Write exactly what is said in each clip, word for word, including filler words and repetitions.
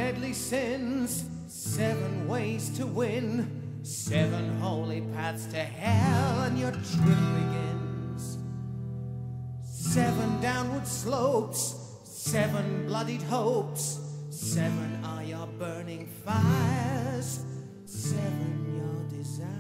deadly sins, seven ways to win, seven holy paths to hell, and your trip begins. Seven downward slopes, seven bloodied hopes, seven are your burning fires, seven your desires.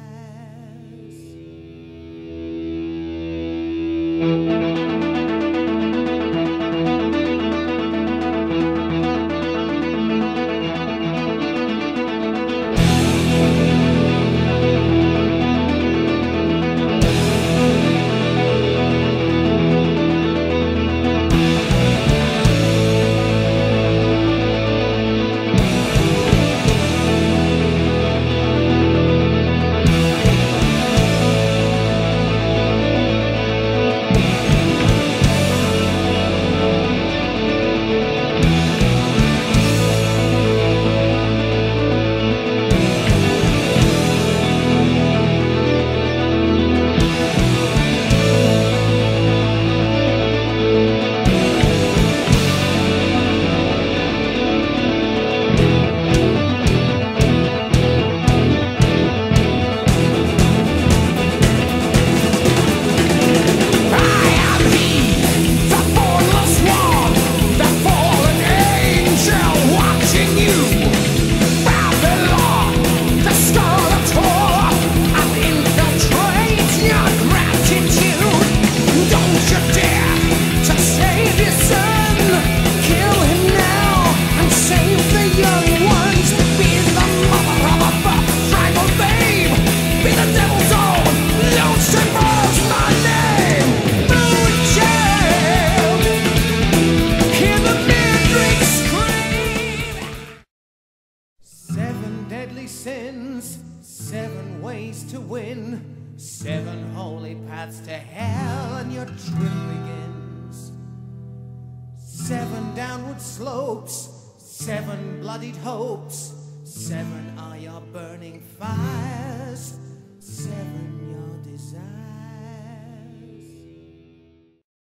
Sins, seven ways to win, seven holy paths to hell, and your trip begins. Seven downward slopes, seven bloodied hopes, seven are your burning fires,